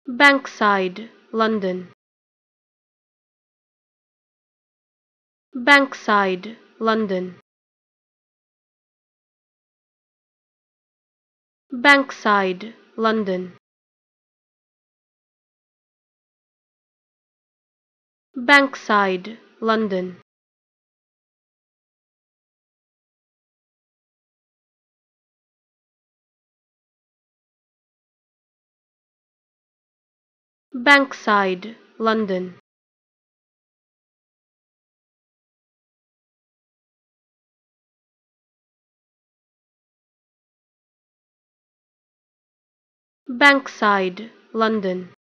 Bankside, London. Bankside, London. Bankside, London. Bankside, London. Bankside, London. Bankside, London.